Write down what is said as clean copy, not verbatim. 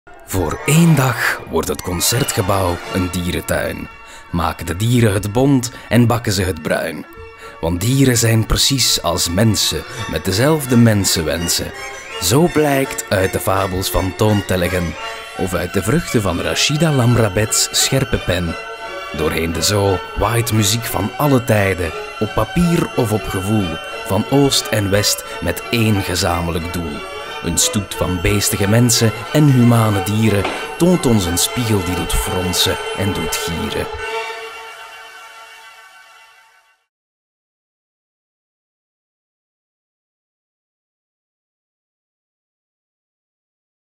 Voor één dag wordt het Concertgebouw een dierentuin. Maken de dieren het bont en bakken ze het bruin. Want dieren zijn precies als mensen, met dezelfde mensenwensen. Zo blijkt uit de fabels van Toon Tellegen, of uit de vruchten van Rachida Lamrabets scherpe pen. Doorheen de zoo waait muziek van alle tijden, op papier of op gevoel, van oost en west met één gezamenlijk doel. Een stoet van beestige mensen en humane dieren toont ons een spiegel die doet fronsen en doet gieren.